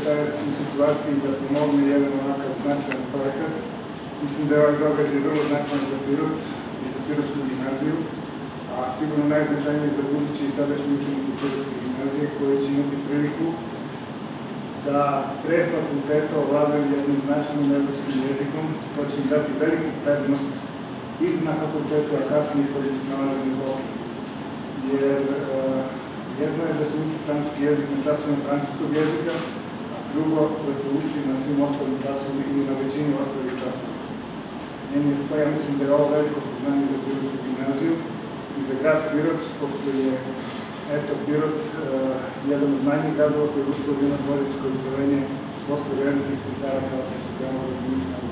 HTS u situaciji da pomogne jedan ovakav značajan projekat. Mislim da je ovaj događaj vrlo značajan za Pirot i za Pirotsku gimnaziju, a sigurno najznačajniji za budući i sadašnji učenike Pirotske gimnazije koji će imati priliku da pre fakulteta ovladaju jednim značajnim evropskim jezikom. To će im dati veliku prednost i na fakultetu, a kasnije kod nalaženja posla. Jer jedno je da se uči francuski jezik na časovima francuskog jezika, a drugo da se uči na svim ostalim časovima ili na većini ostalih časova. Ja mislim da je ovo veliko priznanje za Pirotsku gimnaziju i za grad Pirot, pošto je Pirot jedan od manjih gradova koji je uspio da ima dvojezičko odeljenje posle velikih centara kao što su Beograd, Niš,